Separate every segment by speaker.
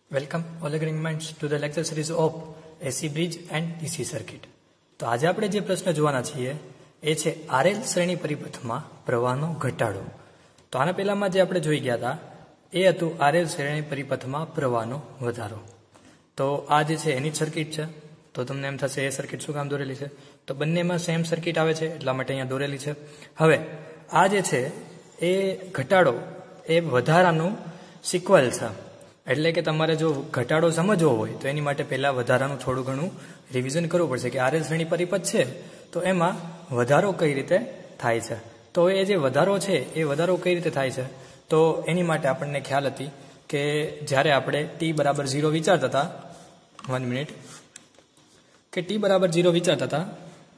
Speaker 1: Welcome all agreeing minds to the lecture series of AC bridge and DC circuit. તો આજે આપણે જે પ્રશ્ન જોવાના છીએ એ છે આરએલ શ્રેણી પરિપથમાં પ્રવાહનો ઘટાડો. તો આના પહેલામાં જે આપણે જોઈ ગયા હતા એ હતું આરએલ શ્રેણી પરિપથમાં પ્રવાહનો વધારો. તો આ જે છે એની જ સર્કિટ છે. તો તમને એમ થશે એ સર્કિટ શું કામ દોરેલી છે, તો બંનેમાં સેમ સર્કિટ આવે છે એટલા માટે અહીંયા દોરેલી છે. હવે આ જે છે એ ઘટાડો એ વધારાનું સિક્વલ છે. એટલે કે તમારે જો ઘટાડો સમજવો હોય તો એની માટે પહેલાં વધારાનું થોડું ઘણું રિવિઝન કરવું પડશે કે આરએલ શ્રેણી પરિપથ છે તો એમાં વધારો કઈ રીતે થાય છે. તો એ જે વધારો છે એ વધારો કઈ રીતે થાય છે, તો એની માટે આપણને ખ્યાલ હતી કે જ્યારે આપણે ટી બરાબર 0 વિચારતા હતા, 1 મિનિટ, કે ટી બરાબર 0 વિચારતા હતા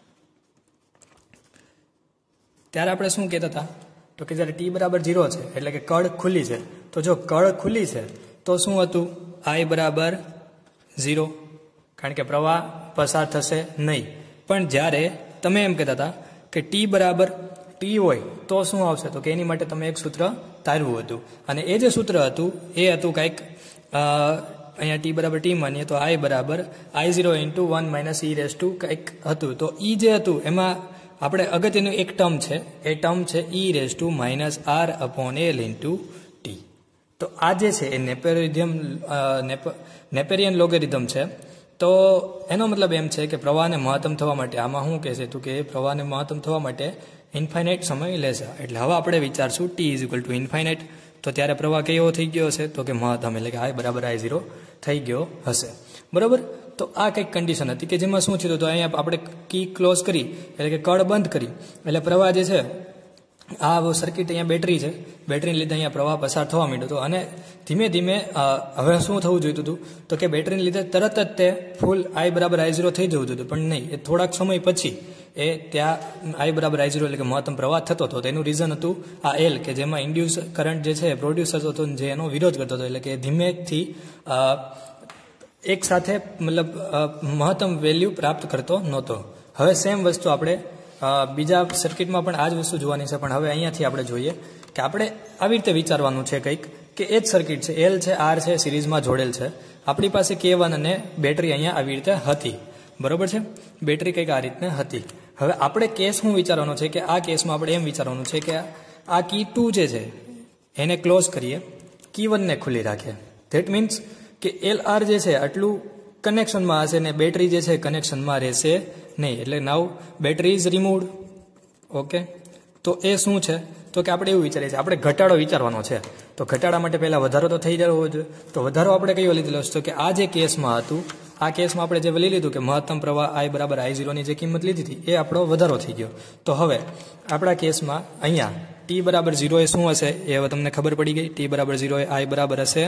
Speaker 1: ત્યારે આપણે શું કહેતા હતા, તો કે જ્યારે ટી બરાબર 0 છે એટલે કે કળ ખુલ્લી છે. તો જો કળ ખુલ્લી છે તો શું હતું, I બરાબર 0, કારણ કે પ્રવાહ પસાર થશે નહીં. પણ જ્યારે તમે એમ કહેતા હતા કે ટી બરાબર ટી હોય તો શું આવશે, તો કે એની માટે તમે એક સૂત્ર તારવું હતું. અને એ જે સૂત્ર હતું એ હતું કંઈક અહીંયા ટી બરાબર ટી માનીએ તો I બરાબર I0 into 1 minus e raise to કંઈક હતું. તો ઈ જે હતું એમાં આપણે અગત્યનું એક ટર્મ છે, એ ટર્મ છે e raise to minus R upon L into T. તો આ જે છે એ નેપેરિયન લોગેરિધમ છે. તો એનો મતલબ એમ છે કે પ્રવાહને મહત્તમ થવા માટે આમાં શું કહેશે, તો કે પ્રવાહને મહત્તમ થવા માટે ઇન્ફાઇનાઇટ સમય લેશે. એટલે હવે આપણે વિચારશું T is equal to infinite, તો ત્યારે પ્રવાહ કેવો થઈ ગયો હશે, તો કે મહત્તમ, એટલે કે I બરાબર I0 થઈ ગયો હશે. બરાબર. તો આ કંઈક કન્ડિશન હતી કે જેમાં શું છે, તો અહીંયા આપણે કી ક્લોઝ કરી એટલે કે કળ બંધ કરી એટલે પ્રવાહ જે છે આ સર્કિટ અહીંયા બેટરી છે, બેટરીને લીધે અહીંયા પ્રવાહ પસાર થવા માંડ્યો હતો. અને ધીમે ધીમે હવે શું થવું જોઈતું હતું, તો કે બેટરીને લીધે તરત જ તે ફૂલ I બરાબર I0 થઈ જવું જોઈતું, પણ નહીં, એ થોડાક સમય પછી એ ત્યાં I બરાબર I0 એટલે કે મહત્તમ પ્રવાહ થતો હતો. તેનું રીઝન હતું આ એલ, કે જેમાં ઇન્ડ્યુસ કરંટ જે છે પ્રોડ્યુસ થતો હતો, જે એનો વિરોધ કરતો હતો, એટલે કે ધીમેથી એક સાથે મતલબ મહત્તમ વેલ્યુ પ્રાપ્ત કરતો નહોતો. હવે સેમ વસ્તુ આપણે બીજા સર્કિટમાં પણ આ જ વસ્તુ જોવાની છે, પણ હવે અહીંયાથી આપણે જોઈએ કે આપણે આવી રીતે વિચારવાનું છે કંઈક, કે એ જ સર્કિટ છે, એલ છે, આર છે, સિરીઝમાં જોડેલ છે. આપણી પાસે K1 અને બેટરી અહીંયા આવી રીતે હતી. બરોબર છે, બેટરી કંઈક આ રીતને હતી. હવે આપણે કેસ શું વિચારવાનો છે, કે આ કેસમાં આપણે એમ વિચારવાનું છે કે આ કી 2 જે છે એને ક્લોઝ કરીએ, કી 1 ને ખુલ્લી રાખીએ. ધેટ મીન્સ કે LR જે છે આટલું કનેક્શનમાં હશે ને બેટરી જે છે કનેક્શનમાં રહેશે નહીં. એટલે now battery is removed. Okay, તો એ શું છે, તો કે આપણે એવું વિચારીએ છીએ, આપણે ઘટાડો વિચારવાનો છે. તો ઘટાડા માટે પહેલાં વધારો તો થઈ જવો જોઈએ. તો વધારો આપણે કયો લીધેલો છે, તો કે આ જે કેસમાં હતું, આ કેસમાં આપણે જે લઈ લીધું કે મહત્તમ પ્રવાહ I બરાબર I0 ની જે કિંમત લીધી હતી એ આપણો વધારો થઈ ગયો. તો હવે આપણા કેસમાં અહીંયા ટી બરાબર 0 એ શું હશે એ હવે તમને ખબર પડી ગઈ. ટી બરાબર 0 એ I બરાબર હશે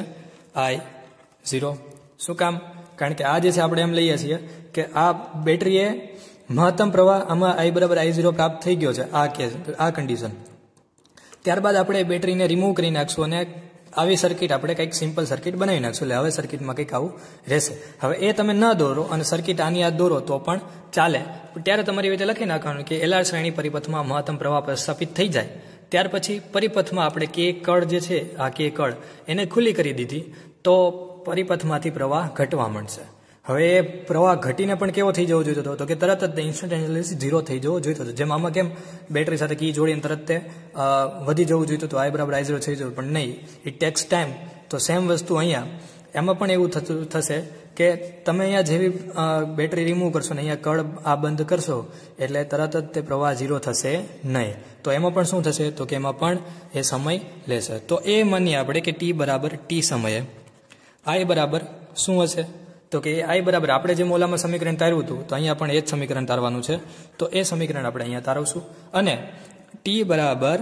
Speaker 1: I0. શું કામ, કારણ કે આ જે છે આપણે એમ લઈએ છીએ કે આ બેટરીએ મહત્તમ પ્રવાહ આમાં I બરાબર I0 પ્રાપ્ત થઈ ગયો છે આ કેસ, આ કન્ડિશન. ત્યારબાદ આપણે બેટરીને રિમૂવ કરી નાખશું અને આવી સર્કિટ આપણે કંઈક સિમ્પલ સર્કિટ બનાવી નાખશું. એટલે હવે સર્કિટમાં કંઈક આવું રહેશે. હવે એ તમે ન દોરો અને સર્કિટ આની યાદ દોરો તો પણ ચાલે. ત્યારે તમારી રીતે લખી નાખવાનું કે LR શ્રેણી પરિપથમાં મહત્તમ પ્રવાહ પ્રસ્થાપિત થઈ જાય, ત્યાર પછી પરિપથમાં આપણે કે કળ જે છે આ કે કળ એને ખુલ્લી કરી દીધી તો પરિપથમાંથી પ્રવાહ ઘટવા માંડશે. હવે એ પ્રવાહ ઘટીને પણ કેવો થઈ જવો જોઈતો હતો, તો કે તરત જ ઇન્સ્ટન્ટેનિયસલી 0 થઈ જવો જોઈતો હતો. જેમ આમાં કેમ બેટરી સાથે કી જોડીને તરત તે વધી જવું જોઈતું હતું, I બરાબર I0 થઈ જવું, પણ નહીં, ઇટ ટેક્સ ટાઈમ. તો સેમ વસ્તુ અહીંયા એમાં પણ એવું થશે કે તમે અહીંયા જેવી બેટરી રિમૂવ કરશો ને અહીંયા કળ આ બંધ કરશો એટલે તરત જ તે પ્રવાહ 0 થશે નહીં. તો એમાં પણ શું થશે, તો કે એમાં પણ એ સમય લેશે. તો એ માનીએ આપણે કે ટી બરાબર ટી સમયે I બરાબર શું હશે, તો કે I બરાબર આપણે જે મોલામાં સમીકરણ તાર્યું હતું તો અહીંયા પણ એ જ સમીકરણ તારવાનું છે. તો એ સમીકરણ આપણે અહીંયા તારવશું. અને ટી બરાબર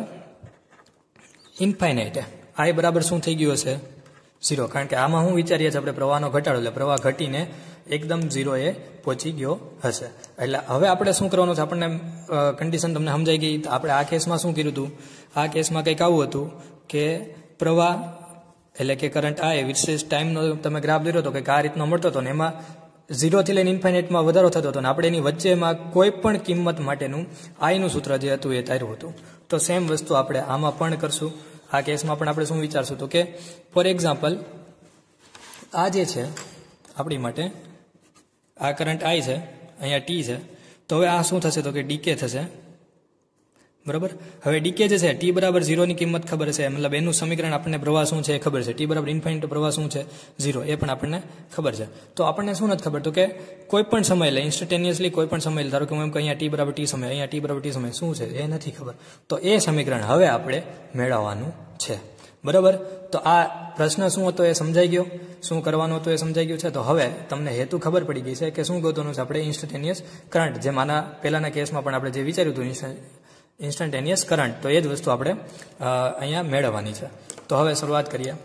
Speaker 1: ઇન્ફાઇનાઇટ I બરાબર શું થઈ ગયું હશે, 0, કારણ કે આમાં હું વિચારીએ છીએ આપણે પ્રવાહનો ઘટાડો, એટલે પ્રવાહ ઘટીને એકદમ 0 એ પહોંચી ગયો હશે. એટલે હવે આપણે શું કરવાનું છે, આપણને કન્ડિશન તમને સમજાઈ ગઈ. આપણે આ કેસમાં શું કર્યું હતું, આ કેસમાં કંઈક આવું હતું કે પ્રવાહ એટલે કે કરંટ I વિશેષ ટાઈમનો તમે ગ્રાફ દોર્યો હતો કે આ રીતનો મળતો હતો ને એમાં 0 થી લઈને ઇન્ફાઇનાઇટમાં વધારો થતો હતો ને આપણે એની વચ્ચેમાં કોઈ પણ કિંમત માટેનું I નું સૂત્ર જે હતું એ તાર્યું હતું. તો સેમ વસ્તુ આપણે આમાં પણ કરશું. આ કેસમાં પણ આપણે શું વિચારશું, તો કે ફોર એક્ઝામ્પલ આ જે છે આપણી માટે આ કરંટ આઈ છે, અહીંયા ટી છે, તો હવે આ શું થશે તો કે ડીકે થશે, બરાબર. હવે ડીકે જે છે ટી બરાબર 0 ની કિંમત ખબર છે, મતલબ એનું સમીકરણ આપણને પ્રવાહ શું છે એ ખબર છે, ટી બરાબર ઇન્ફાઇનાઇટ પ્રવાહ શું છે 0 એ પણ આપણને ખબર છે. તો આપણને શું નથી ખબર તો કે કોઈ પણ સમય લે ઇન્સ્ટન્ટેનિયસલી કોઈ પણ સમય લે, ધારો કે હું એમ કે અહીંયા ટી બરાબર ટી સમય, અહીંયા ટી બરાબર ટી સમય શું છે એ નથી ખબર, તો એ સમીકરણ હવે આપણે મેળવવાનું છે, બરાબર. તો આ પ્રશ્ન શું હતો એ સમજાઈ ગયો, શું કરવાનું હતું એ સમજાઈ ગયું છે. તો હવે તમને હેતુ ખબર પડી ગઈ છે કે શું ગોતવાનું છે આપણે ઇન્સ્ટન્ટેનિયસ કરંટ, જે માના પહેલાના કેસમાં પણ આપણે જે વિચાર્યું હતું ઇન્સ્ટન્ટેનિયસ કરંટ, તો એ જ વસ્તુ આપણે અહીંયા મેળવવાની છે. તો હવે શરૂઆત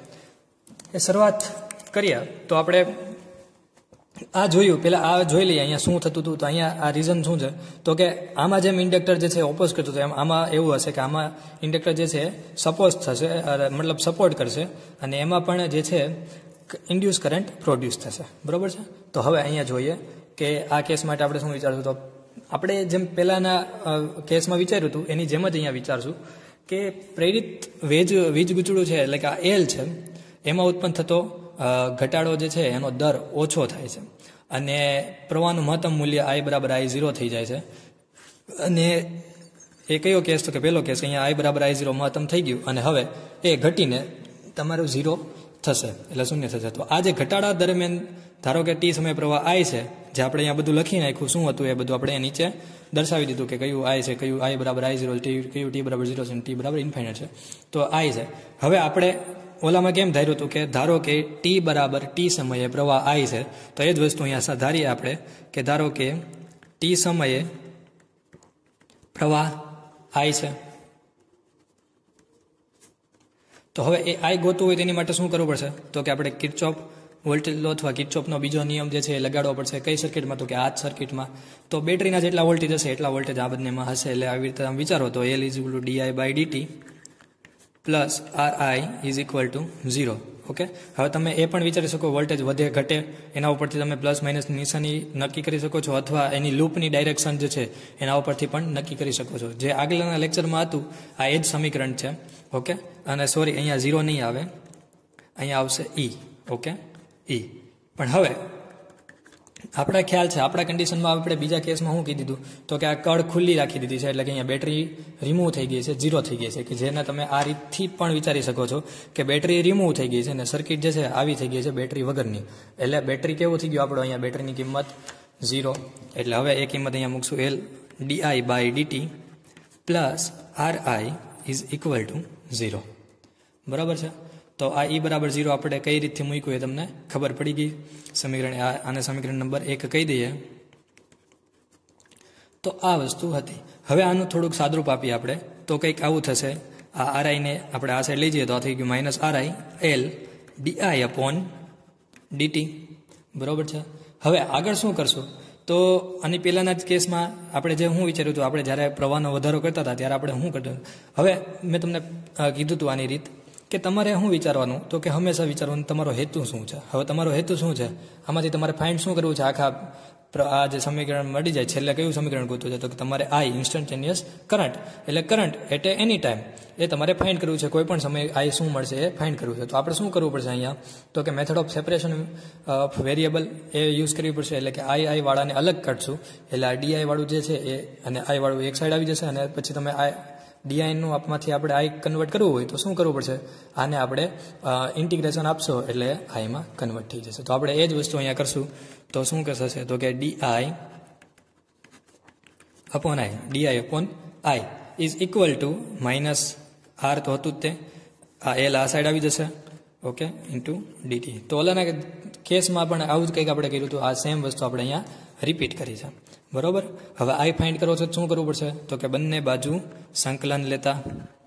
Speaker 1: કરીએ તો આપણે આ જોયું, પહેલાં આ જોઈ લઈએ અહીંયા શું થતું હતું. તો અહીંયા આ રીઝન શું છે તો કે આમાં જેમ ઇન્ડક્ટર જે છે ઓપોઝ કરતું હતું એમ આમાં એવું હશે કે આમાં ઇન્ડક્ટર જે છે સપોઝ થશે, મતલબ સપોર્ટ કરશે, અને એમાં પણ જે છે ઇન્ડ્યુસ કરંટ પ્રોડ્યુસ થશે, બરાબર છે. તો હવે અહીંયા જોઈએ કે આ કેસ માટે આપણે શું વિચારશું. તો આપણે જેમ પહેલાંના કેસમાં વિચાર્યું હતું એની જેમ જ અહીંયા વિચારશું કે પ્રેરિત વીજ ગૂંચળું છે, એટલે કે આ એલ છે, એમાં ઉત્પન્ન થતો ઘટાડો જે છે એનો દર ઓછો થાય છે, અને પ્રવાહનું મહત્તમ મૂલ્ય I બરાબર I0 થઈ જાય છે. અને એ કયો કેસ તો કે પહેલો કેસ, અહીંયા I બરાબર I0 મહત્તમ થઈ ગયું, અને હવે એ ઘટીને તમારું 0 થશે, એટલે શૂન્ય થશે. તો આ જે ઘટાડા દરમિયાન ધારો કે ટી સમય પ્રવાહ I છે, જે આપણે અહીંયા બધું લખી નાખ્યું શું હતું એ બધું આપણે નીચે દર્શાવી દીધું કે કયું I છે, કયું I બરાબર I0, કયું ટી બરાબર 0 છે, ટી બરાબર ઇન્ફાઇનાઇટ છે. તો I છે. હવે આપણે ઓલામાં કેમ ધાર્યું હતું કે ધારો કે ટી બરાબર ટી સમયે પ્રવાહ I છે, તો એ જ વસ્તુ અહીંયા ધારીએ આપણે કે ધારો કે ટી સમયે પ્રવાહ I છે. તો હવે એ I ગોતવું હોય તેની માટે શું કરવું પડશે તો કે આપણે કિર્ચોફ વોલ્ટેજ લો અથવા કિર્ચોફનો બીજો નિયમ જે છે એ લગાડવો પડશે. કઈ સર્કિટમાં તો કે આ જ સર્કિટમાં. તો બેટરીના જેટલા વોલ્ટેજ હશે એટલા વોલ્ટેજ આ બંનેમાં હશે, એટલે આવી રીતે તમે વિચારો તો L is equal to di/dt plus Ri is equal to 0. Okay, હવે તમે એ પણ વિચારી શકો વોલ્ટેજ વધે ઘટે એના ઉપરથી તમે પ્લસ માઇનસની નિશાની નક્કી કરી શકો છો, અથવા એની લૂપની ડાયરેક્શન જે છે એના ઉપરથી પણ નક્કી કરી શકો છો. જે આગળના લેક્ચરમાં હતું આ એ જ સમીકરણ છે. ઓકે, અને સોરી અહીંયા 0 નહીં આવે, અહીંયા આવશે E. Okay, E. પણ હવે આપણા ખ્યાલ છે, આપણા કન્ડિશનમાં આપણે બીજા કેસમાં શું કહી દીધું તો કે આ કળ ખુલ્લી રાખી દીધી છે, એટલે કે અહીંયા બેટરી રિમૂવ થઈ ગઈ છે, 0 થઈ ગઈ છે, કે જેને તમે આ રીતથી પણ વિચારી શકો છો કે બેટરી રિમૂવ થઈ ગઈ છે અને સર્કિટ જે છે આવી થઈ ગઈ છે બેટરી વગરની. એટલે બેટરી કેવું થઈ ગયું આપણો અહીંયા બેટરીની કિંમત 0. એટલે હવે એ કિંમત અહીંયા મૂકશું L di/dt plus Ri is equal to 0. બરાબર છે. તો આ E બરાબર 0 આપણે કઈ રીતથી મૂક્યું એ તમને ખબર પડી ગઈ. સમીકરણ આને સમીકરણ નંબર 1 કહી દઈએ તો આ વસ્તુ હતી. હવે આનું થોડુંક સાદરૂપ આપીએ આપણે તો કંઈક આવું થશે. આ RI ને આપણે આ સાઈડ લઈ જઈએ તો આ થઈ ગયું માઇનસ RI L di/dt. બરાબર છે. હવે આગળ શું કરશું તો આની પહેલાના જ કેસમાં આપણે જે હું વિચાર્યું હતું, આપણે જ્યારે પ્રવાહનો વધારો કરતા હતા ત્યારે આપણે શું કરતા. હવે મેં તમને કીધું હતું આની રીત કે તમારે શું વિચારવાનું તો કે હંમેશા વિચારવાનું તમારો હેતુ શું છે. હવે તમારો હેતુ શું છે આમાંથી તમારે ફાઇન્ડ શું કરવું છે. આખા આ જે સમીકરણ મળી જાય છેલ્લે કયું સમીકરણ ગોતવું છે તો કે તમારે I ઇન્સ્ટન્ટેનિયસ કરંટ, એટલે કરંટ એટ એની ટાઈમ એ તમારે ફાઇન્ડ કરવું છે. કોઈ પણ સમયે I શું મળશે એ ફાઇન્ડ કરવું છે. તો આપણે શું કરવું પડશે અહીંયા તો કે method of separation of variable એ યુઝ કરવી પડશે. એટલે કે I વાળાને અલગ કાઢશું, એટલે આ DI વાળું જે છે એ અને I વાળું એક સાઈડ આવી જશે, અને પછી તમે DI નું આપમાંથી આપણે I કન્વર્ટ કરવું હોય તો શું કરવું પડશે, આને આપણે ઇન્ટિગ્રેશન આપશો એટલે I માં કન્વર્ટ થઈ જશે. તો આપણે એ જ વસ્તુ અહીંયા કરશું. તો શું થશે તો કે DI upon I is equal to minus R તો હતું જ તે, આ L આ સાઈડ આવી જશે. Okay, into dt. તો ઓલાના કેસમાં પણ આવું જ કંઈક આપણે કર્યું હતું. આ સેમ વસ્તુ આપણે અહીંયા રિપીટ કરી છે. બરોબર. હવે I ફાઇન્ડ કરવો છે શું કરવું પડશે તો કે બંને બાજુ સંકલન લેતા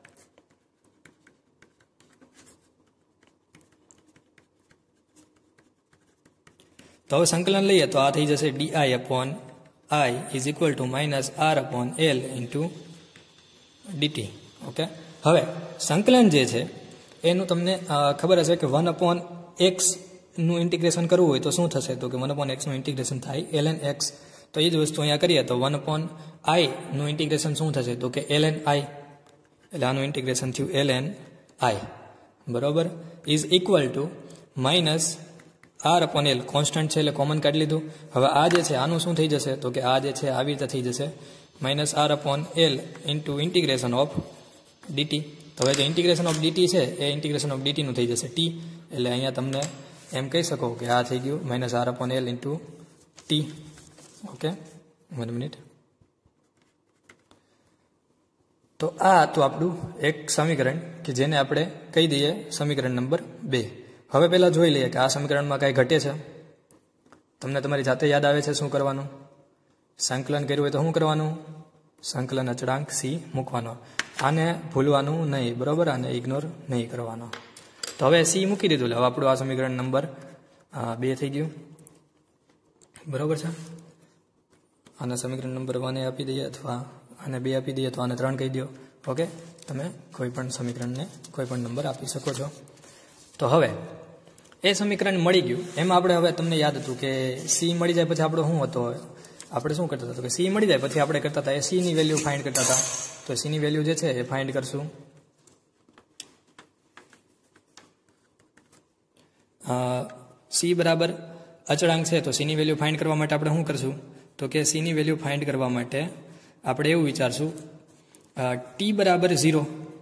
Speaker 1: તો હવે સંકલન લઈએ તો આ થઈ જશે DI upon I is equal to minus R upon L into dt. Okay, હવે સંકલન જે છે એનું તમને ખબર હશે કે 1/x નું ઇન્ટિગ્રેશન કરવું હોય તો શું થશે તો કે 1/x નું ઇન્ટિગ્રેશન થાય ln x. તો એ જ વસ્તુ અહીંયા કરીએ તો 1/i નું ઇન્ટિગ્રેશન શું થશે તો કે ln I, એટલે આનું ઇન્ટિગ્રેશન થયું ln I. બરોબર, is equal to minus R upon L constant છે એટલે કોમન કાઢી લીધું. હવે આ જે છે આનું શું થઈ જશે તો કે આ જે છે આવી રીતે થઈ જશે minus R upon L into integration of DT. તો હવે જે ઇન્ટિગ્રેશન ઓફ ડીટી છે એ ઇન્ટિગ્રેશન ઓફ ડીટીનું થઈ જશે ટી. એટલે અહીંયા તમને એમ કહી શકો કે આ થઈ ગયું minus R upon L into T. Okay 1 minute. તો આ હતું આપણું એક સમીકરણ કે જેને આપણે કહી દઈએ સમીકરણ નંબર 2. હવે પહેલાં જોઈ લઈએ કે આ સમીકરણમાં કાંઈ ઘટે છે. તમને તમારી જાતે યાદ આવે છે શું કરવાનું? સંકલન કર્યું હોય તો શું કરવાનું? સંકલન અચળાંક સી મૂકવાનો. આને ભૂલવાનું નહીં, બરાબર? આને ઇગ્નોર નહીં કરવાનો. તો હવે સી મૂકી દીધું. હવે આપણું આ સમીકરણ નંબર 2 થઈ ગયું, બરાબર છે? આને સમીકરણ નંબર 1 આપી દઈએ અથવા આને 2 આપી દઈએ તો આને 3 કહી દો. ઓકે, તમે કોઈ પણ સમીકરણને કોઈ પણ નંબર આપી શકો છો. તો હવે એ સમીકરણ મળી ગયું. એમાં આપણે હવે તમને યાદ હતું કે સી મળી જાય પછી આપણો શું હતો? આપણે શું કરતા હતા કે સી મળી જાય પછી આપણે કરતા હતા એ સીની વેલ્યુ ફાઇન્ડ કરતા હતા. તો સીની વેલ્યુ જે છે એ ફાઇન્ડ કરશું. સી બરાબર અચળાંક છે તો સીની વેલ્યુ ફાઇન્ડ કરવા માટે આપણે શું કરશું તો કે સીની વેલ્યુ ફાઇન્ડ કરવા માટે આપણે એવું વિચારશું ટી બરાબર 0.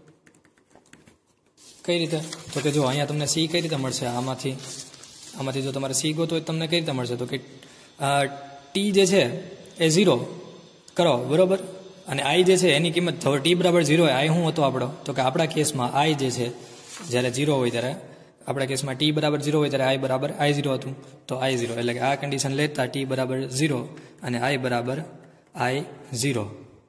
Speaker 1: કઈ રીતે? તો કે જો અહીંયા તમને સી કઈ રીતે મળશે? આમાંથી જો તમારે સી ગોતો હોય તમને કઈ રીતે મળશે? તો કે ટી જે છે એ 0 કરો, બરાબર? અને આઈ જે છે એની કિંમત હવે ટી બરાબર 0 હોય. આઈ શું હતો આપણો? તો કે આપણા કેસમાં આઈ જે છે જ્યારે 0 હોય ત્યારે આપણા કેસમાં ટી બરાબર 0 હોય ત્યારે આઈ બરાબર I0 હતું. તો I0 એટલે કે આ કન્ડિશન લેતા ટી બરાબર 0 અને આઈ બરાબર I0.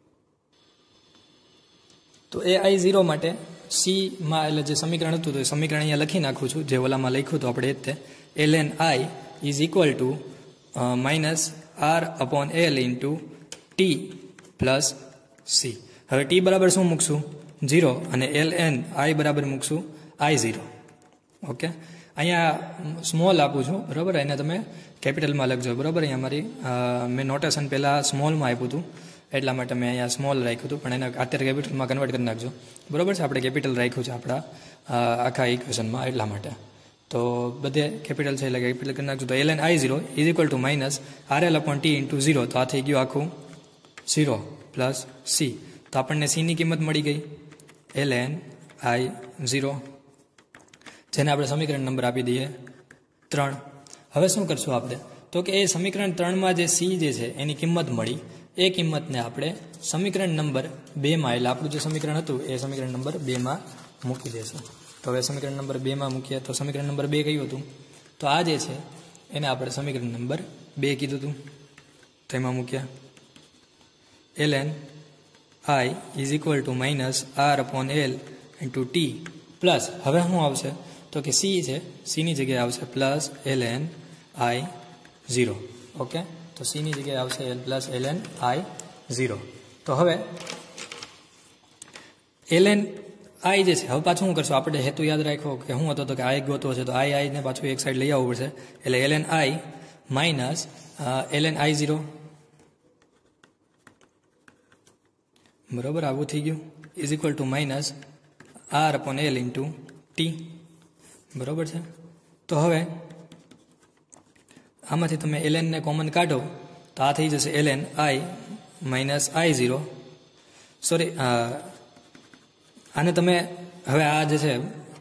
Speaker 1: તો એ I0 માટે સીમાં એટલે જે સમીકરણ હતું તો એ સમીકરણ અહીંયા લખી નાખું છું, જે ઓલામાં લખ્યું હતું આપણે એ જ તે. ln I is equal to minus R upon L into T plus C. હવે ટી બરાબર શું મૂકશું? 0 અને ln I બરાબર મૂકશું I0. ઓકે, અહીંયા સ્મોલ આપું છું, બરાબર? એને તમે કેપિટલમાં લખજો, બરાબર? અહીંયા મારી મેં નોટેશન પહેલાં સ્મોલમાં આપ્યું હતું એટલા માટે મેં અહીંયા સ્મોલ રાખ્યું હતું, પણ એને અત્યારે કેપિટલમાં કન્વર્ટ કરી નાખજો, બરાબર છે? આપણે કેપિટલ રાખ્યું છે આપણા આખા ઇક્વેશનમાં એટલા માટે. તો બધે કેપિટલ છે એટલે કેપિટલ કરી નાખજો. તો ln I0 is equal to minus RL upon ટી ઇન્ટુ 0. તો આ થઈ ગયું આખું 0 પ્લસ સી. તો આપણને સીની કિંમત મળી ગઈ ln I0, જેને આપણે સમીકરણ નંબર આપી દઈએ 3. હવે શું કરશું આપણે તો કે એ સમીકરણ 3માં જે સી જે છે એની કિંમત મળી, એ કિંમતને આપણે સમીકરણ નંબર 2માં એટલે આપણું જે સમીકરણ હતું એ સમીકરણ નંબર 2માં મૂકી દઈશું. તો હવે સમીકરણ નંબર 2માં મૂકીએ તો સમીકરણ નંબર 2 કયું હતું? તો આ જે છે એને આપણે સમીકરણ નંબર 2 કીધું હતું, તેમાં મૂક્યા. ln I is equal to minus R upon L into T plus, હવે શું આવશે તો કે સી છે, સીની જગ્યાએ આવશે પ્લસ ln I0. ઓકે, તો સીની જગ્યાએ આવશે પ્લસ ln I0. તો હવે ln I જે છે હવે પાછું શું કરશું? આપણે હેતુ યાદ રાખો કે શું હતો તો કે I ગોતવો છે, તો I ને પાછું એક સાઈડ લઈ આવવું પડશે. એટલે ln I minus ln I0, બરાબર? આવું થઈ ગયું is equal to minus R upon L into T, બરાબર છે? તો હવે આમાંથી તમે ln ને કોમન કાઢો તો આ થઈ જશે ln I minus I0. Sorry, આને તમે હવે આ જે છે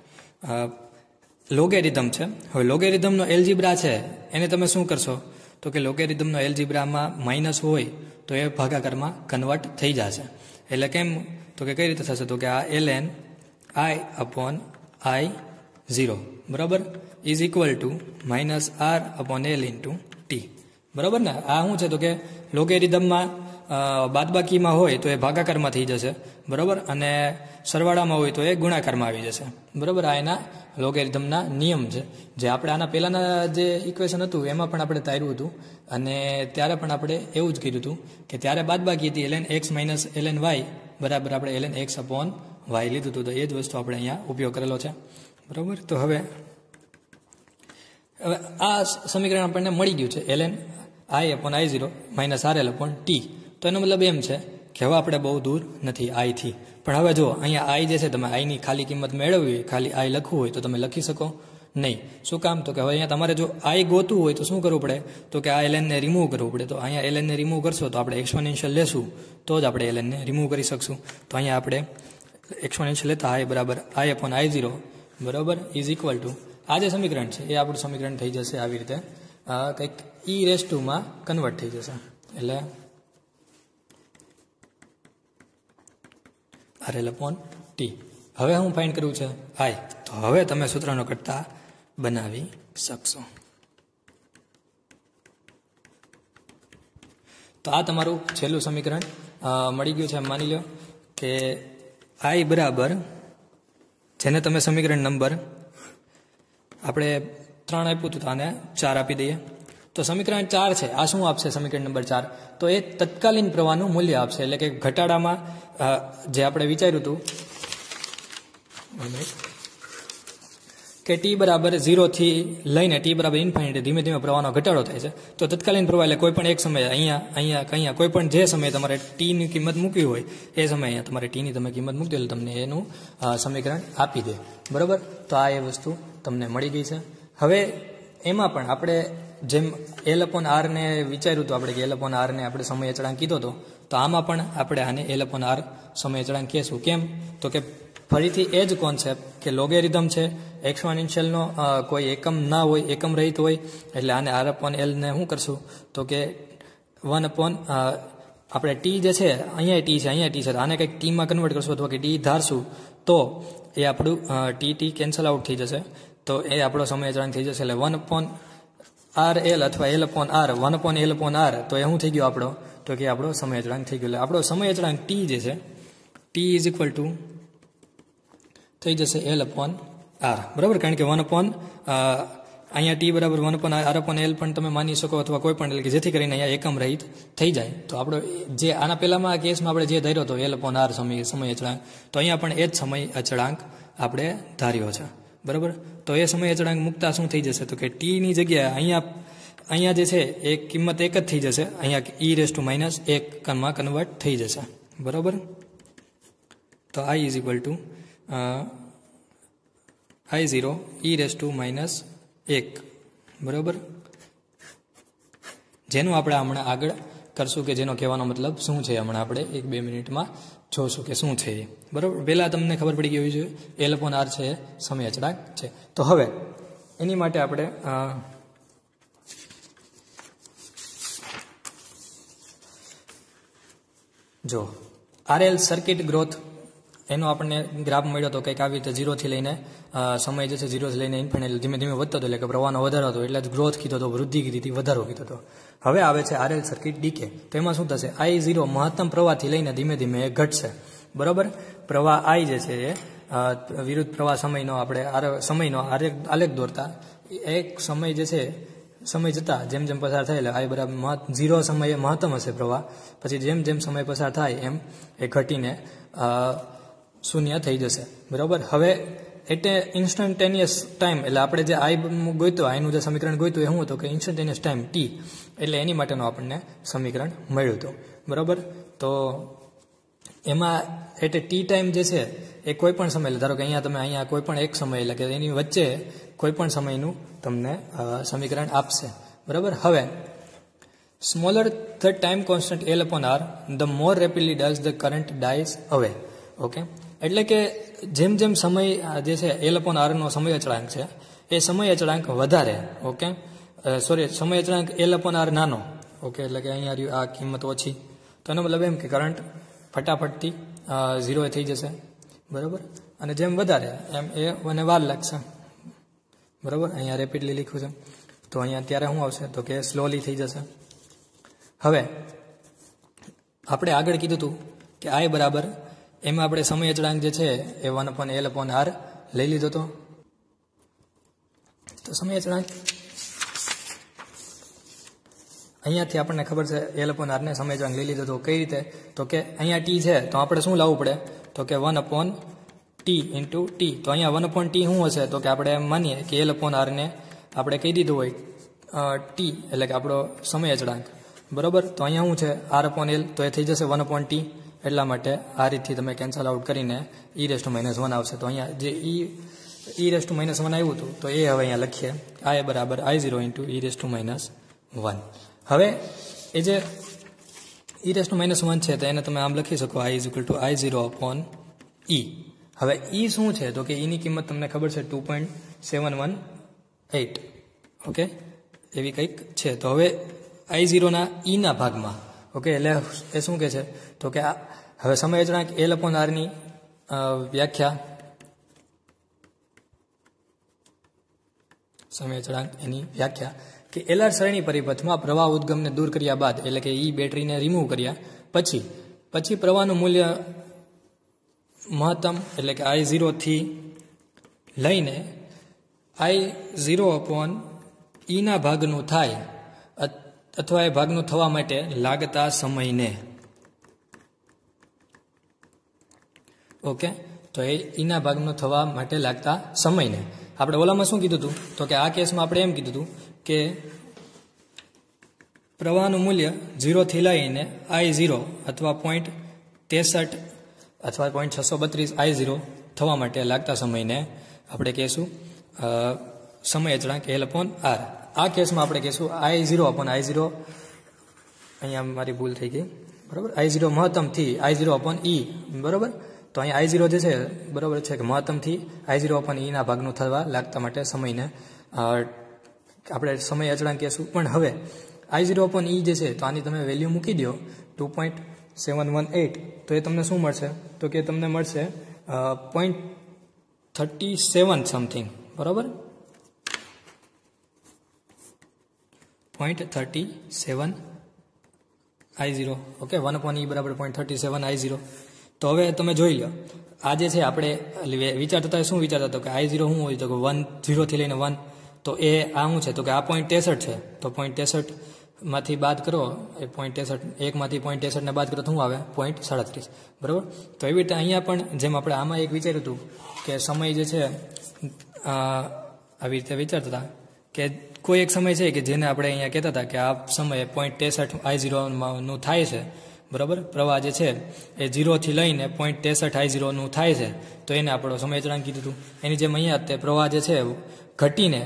Speaker 1: લોગેરિધમ છે. હવે લોગેરિધમનો એલ્જીબ્રા છે એને તમે શું કરશો તો કે લોગેરિધમનો એલ્જીબ્રામાં માઇનસ હોય તો એ ભાગાકારમાં કન્વર્ટ થઈ જશે. એટલે કેમ તો કે કઈ રીતે થશે તો કે આ ln I અપોન I0, બરાબર, is equal to minus R upon L into T, બરાબર ને? આ શું છે તો કે લોગેરિધમમાં બાદબાકીમાં હોય તો એ ભાગાકારમાં થઈ જશે, બરાબર? અને સરવાળામાં હોય તો એ ગુણાકારમાં આવી જશે, બરાબર? આ એના લોગેરિધમના નિયમ છે, જે આપણે આના પહેલાંના જે ઇક્વેશન હતું એમાં પણ આપણે તાર્યું હતું. અને ત્યારે પણ આપણે એવું જ કર્યું હતું કે ત્યારે બાદબાકી હતી ln x minus ln y બરાબર આપણે ln x અપોન y લીધું હતું. તો એ જ વસ્તુ આપણે અહીંયા ઉપયોગ કરેલો છે, બરાબર? તો હવે આ સમીકરણ આપણને મળી ગયું છે ln I upon I0 minus RL upon ટી. તો એનો મતલબ એમ છે કે હવે આપણે બહુ દૂર નથી I થી. પણ હવે જો અહીંયા I જે છે તમે I ની ખાલી કિંમત મેળવવી હોય, ખાલી I લખવું હોય તો તમે લખી શકો, નહીં. શું કામ? તો કે હવે અહીંયા તમારે જો આઈ ગોતવું હોય તો શું કરવું પડે? તો કે આ એલએનને રિમૂવ કરવું પડે. તો અહીંયા એલએનને રિમૂવ કરશો તો આપણે એક્સપોનેન્શિયલ લેશું તો જ આપણે એલએનને રિમૂવ કરી શકશું. તો અહીંયા આપણે એક્સપોનેન્શિયલ લેતા આઈ બરાબર આઈ અપોન I0 બરાબર ઇઝ ઇક્વલ ટુ આ જે સમીકરણ છે એ આપણું સમીકરણ થઈ જશે આવી રીતે કંઈક e⁻² કન્વર્ટ થઈ જશે. એટલે RL અપોન ટી. હવે હું ફાઇન્ડ કરવું છે આઈ. તો હવે તમે સૂત્રનો કરતા બનાવી શકશો. તો આ તમારું છેલ્લું સમીકરણ મળી ગયું છે. માની લો કે આઈ બરાબર જેને તમે સમીકરણ નંબર આપણે 3 આપ્યું હતું તો આને 4 આપી દઈએ. તો સમીકરણ 4 છે આ શું આપશે? સમીકરણ નંબર 4 તો એ તત્કાલીન પ્રવાહનું મૂલ્ય આપશે. એટલે કે ઘટાડામાં જે આપણે વિચાર્યું હતું કે ટી બરાબર 0 થી લઈને ટી બરાબર ઇન્ફાઇનિટી ધીમે ધીમે પ્રવાહનો ઘટાડો થાય છે. તો તત્કાલીન પ્રવાહ એટલે કોઈ પણ એક સમયે અહીંયા કોઈ પણ જે સમયે તમારે ટીની કિંમત મૂકવી હોય એ સમયે અહીંયા તમારે ટીની તમે કિંમત મૂકી દો એટલે તમને એનું સમીકરણ આપી દે. બરાબર. તો આ એ વસ્તુ તમને મળી ગઈ છે. હવે એમાં પણ આપણે જેમ L અપોન R ને વિચાર્યું હતું આપણે કે L અપોન R ને આપણે સમય અચળાંક કીધો હતો, તો આમાં પણ આપણે આને L અપોન R સમય અચળાંક કહેશું. કેમ? તો કે ફરીથી એ જ કોન્સેપ્ટ કે લોગેરિધમ છે, એક્સપોનેન્શિયલનો કોઈ એકમ ના હોય, એકમ રહિત હોય, એટલે આને R અપોન L ને શું કરશું? તો કે 1 અપોન આપણે ટી જે છે અહીંયા ટી છે અહીંયા ટી છે, આને કંઈક ટીમાં કન્વર્ટ કરશું અથવા કે ટી ધારશું તો એ આપણું ટી કેન્સલ આઉટ થઈ જશે. તો એ આપણો સમય અચળાંક થઈ જશે. એટલે 1 અપોન RL અથવા L upon R 1 upon L upon R. તો એ શું થઈ ગયું આપણો? તો કે આપણો સમય અચળાંક થઈ ગયો. એટલે આપણો સમય અચળાંક ટી જે છે ટી ઇઝ ઇક્વલ ટુ થઈ જશે L અપોન R. બરાબર. કારણ કે 1 અપોન અહીંયા ટી બરાબર 1 અપોન R અપોન L પણ તમે માની શકો અથવા કોઈ પણ, એટલે કે જેથી કરીને અહીંયા એકમ રહિત થઈ જાય. તો આપણો જે આના પહેલામાં આ કેસમાં આપણે જે ધાર્યો હતો L અપોન R સમય અચળાંક, તો અહીંયા પણ એ જ સમય અચળાંક આપણે ધાર્યો છે. બરાબર. તો એ સમય અચળાંક મૂકતા શું થઈ જશે? તો કે ટીની જગ્યાએ અહીંયા જે છે એ કિંમત એક જ થઈ જશે. અહીંયા e⁻1 કન્વર્ટ થઈ જશે. બરાબર. તો I is equal two I0 e⁻1. બરાબર. જેનું આપણે હમણાં આગળ કરશું કે જેનો કહેવાનો મતલબ શું છે હમણાં આપણે 1-2 મિનિટમાં જોશું કે શું છે એ. બરાબર. પહેલાં તમને ખબર પડી ગઈ જોઈએ L અપોન R છે સમય અચળાંક છે. તો હવે એની માટે આપણે જો RL સર્કિટ ગ્રોથ એનો આપણને ગ્રાફ મળ્યો હતો કંઈક આવી રીતે 0 થી લઈને સમય જે છે 0 થી લઈને ઇન્ફિનિટ ધીમે ધીમે વધતો હતો, એટલે કે પ્રવાહનો વધારો હતો, એટલે જ ગ્રોથ કીધો હતો, વૃદ્ધિ કીધી હતી, વધારો કીધો હતો. હવે આવે છે RL સર્કિટ ડીકે. તો એમાં શું થશે? I0 મહત્તમ પ્રવાહથી લઈને ધીમે ધીમે ઘટશે. બરાબર. પ્રવાહ I જે છે એ વિરુદ્ધ પ્રવાહ સમયનો આપણે સમયનો આલેખ દોરતા એક સમય જે છે સમય જતાં જેમ જેમ પસાર થાય એટલે I બરાબર 0 સમયે મહત્તમ હશે પ્રવાહ, પછી જેમ જેમ સમય પસાર થાય એમ એ ઘટીને શૂન્ય થઈ જશે. બરાબર. હવે એટલે ઇન્સ્ટન્ટેનિયસ ટાઈમ, એટલે આપણે જે આઈ ગોઈતું આઈનું જે સમીકરણ ગોઈતું એ શું હતું કે ઇન્સ્ટન્ટેનિયસ ટાઈમ ટી, એટલે એની માટેનું આપણને સમીકરણ મળ્યું હતું. બરાબર. તો એમાં એટલે ટી ટાઈમ જે છે એ કોઈ પણ સમય, ધારો કે અહીંયા કોઈ પણ એક સમય, એટલે કે એની વચ્ચે કોઈ પણ સમયનું તમને સમીકરણ આપશે. બરાબર. હવે smaller the time constant L upon R the more rapidly does the current dies away. Okay. એટલે કે જેમ જેમ સમય જે છે L અપોન R નો સમય અચળાંક છે એ સમય અચળાંક વધારે. ઓકે. સમય અચળાંક L અપોન R નાનો. ઓકે. એટલે કે અહીંયા આ કિંમત ઓછી, તો એનો મતલબ એમ કે કરંટ ફટાફટથી 0 થઈ જશે. બરાબર. અને જેમ વધારે એમ એ મને વાર લાગશે. બરાબર. અહીંયા રેપિડલી લખ્યું છે તો અહીંયા ત્યારે શું આવશે? તો કે સ્લોલી થઈ જશે. હવે આપણે આગળ કીધું હતું કે I બરાબર એમાં આપણે સમય અચળાંક જે છે એ 1 અપોન L અપોન R લઈ લીધો હતો. તો સમય અચળાંક અહીંયાથી આપણને ખબર છે L અપોન R ને સમય અચળાંક લઈ લીધો હતો. કઈ રીતે? તો કે અહીંયા ટી છે તો આપણે શું લાવવું પડે? તો કે 1 અપોન ટી ઇન્ટુ ટી. તો અહીંયા 1 અપોન ટી શું હશે? તો કે આપણે એમ માનીએ કે L અપોન R ને આપણે કહી દીધું હોય ટી, એટલે કે આપણો સમય અચળાંક. બરાબર. તો અહીંયા શું છે? R અપોન L, તો એ થઈ જશે 1 અપોન ટી. એટલા માટે આ રીતથી તમે કેન્સલ આઉટ કરીને e⁻1 આવશે. તો અહીંયા જે e−1 આવ્યું હતું તો એ હવે અહીંયા લખીએ I બરાબર I0 ઇન્ટુ e−1. હવે એ જે e−1 છે તો એને તમે આમ લખી શકો I I0 upon e. હવે e શું છે તો કે eની કિંમત તમને ખબર છે 2.718. ઓકે, એવી કંઈક છે. તો હવે I0 ના e ના ભાગમાં ઓકે એટલે એ શું કહે છે તો કે હવે સમય અચળાંક L/R ની વ્યાખ્યા, સમય અચળાંક એની વ્યાખ્યા કે LR શ્રેણી પરિપથમાં પ્રવાહ ઉદ્ગમને દૂર કર્યા બાદ એટલે કે ઈ બેટરીને રિમૂવ કર્યા પછી પ્રવાહનું મૂલ્ય મહત્તમ એટલે કે I0 થી લઈને I0 upon e ના ભાગનું થાય અથવા એ ભાગનું થવા માટે લાગતા સમયને. ઓકે, તો એ ઈના ભાગનું થવા માટે લાગતા સમયને આપણે ઓલામાં શું કીધું હતું તો કે આ કેસમાં આપણે એમ કીધું હતું કે પ્રવાહનું મૂલ્ય 0 થી લઈને I0 અથવા 0.63 અથવા 0.632 I0 થવા માટે લાગતા સમયને આપણે કહેશું સમય અચળાંક L/R. આ કેસમાં આપણે કહેશું I0 upon I0, અહીંયા મારી ભૂલ થઈ ગઈ, બરાબર, I0 મહત્તમથી I0 upon e, બરાબર. તો અહીંયા I0 જે છે બરાબર છે કે મહત્તમથી I0 upon e ના ભાગનું થવા લાગતા માટે સમયને આપણે સમય અચળાંક કહેશું. પણ હવે I0 upon e જે છે તો આની તમે વેલ્યુ મૂકી દો 2.718 તો એ તમને શું મળશે તો કે તમને મળશે 0.37 સમથિંગ, બરાબર, 0.37 I0. ઓકે, 1/e બરાબર 0.37 I0. તો હવે તમે જોઈ લો આ જે છે આપણે વિચારતા હતા શું વિચારતા હતો કે I0 શું હોય તો કે 0 થી લઈને 1, તો એ આ શું છે તો કે આ 0.63 છે. તો 0.63 માંથી બાદ કરો એ 0.63 એકમાંથી 0.63 ને બાદ કરો તો શું આવે 0.37, બરાબર. તો એવી રીતે અહીંયા પણ જેમ આપણે આમાં એક વિચાર્યું હતું કે સમય જે છે આવી રીતે વિચારતા હતા કે કોઈ એક સમય છે કે જેને આપણે અહીંયા કહેતા હતા કે આ સમયે 0.63 I0 નું થાય છે, બરાબર. પ્રવાહ જે છે એ 0 થી લઈને 0.63 I0 નું થાય છે તો એને આપણો સમય અચળાંક કીધું હતું. એની જેમ અહીંયા તે પ્રવાહ જે છે ઘટીને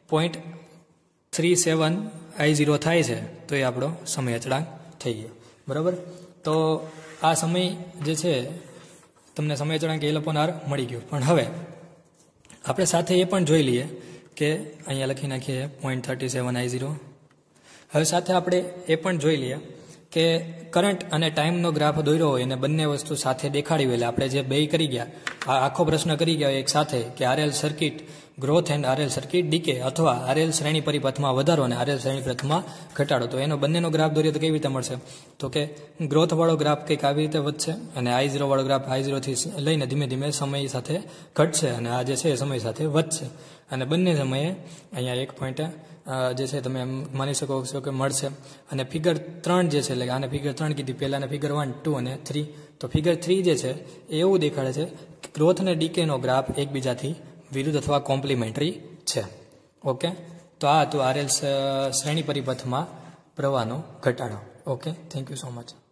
Speaker 1: 0.37 I0 થાય છે તો એ આપણો સમય અચળાંક થઈ ગયો, બરાબર. તો આ સમય જે છે તમને સમય અચળાંક L/R મળી ગયું. પણ હવે આપણે સાથે એ પણ જોઈ લઈએ કે અહીંયા લખી નાખીએ 0.37 I0. હવે સાથે આપણે એ પણ જોઈ લઈએ કે કરંટ અને ટાઈમનો ગ્રાફ દોર્યો હોય અને બંને વસ્તુ સાથે દેખાડી હોય એટલે આપણે જે બે કરી ગયા આ આખો પ્રશ્ન કરી ગયા એક સાથે કે RL circuit growth and RL circuit decay અથવા RL શ્રેણી પરિપથમાં વધારો અને RL શ્રેણી પરિપથમાં ઘટાડો. તો એનો બંનેનો ગ્રાફ દોરીએ તો કેવી રીતે મળશે તો કે ગ્રોથવાળો ગ્રાફ કંઈક આવી રીતે વધશે અને I0 વાળો ગ્રાફ I0 થી લઈને ધીમે ધીમે સમય સાથે ઘટશે અને આ જે છે સમય સાથે વધશે અને બંને સમયે અહીંયા એક પોઈન્ટ જે છે તમે એમ માની શકો છો કે મળશે. અને ફિગર 3 જે છે એટલે આને ફિગર 3 કીધી, પહેલાને ફિગર 1, 2 અને 3. તો ફિગર 3 જે છે એ એવું દેખાડે છે કે ગ્રોથ અને ડીકેનો ગ્રાફ એકબીજાથી વિરુદ્ધ અથવા કોમ્પ્લિમેન્ટરી છે. ઓકે, તો આ હતું RL શ્રેણી પરિપથમાં પ્રવાહનો ઘટાડો. Okay, thank you so much.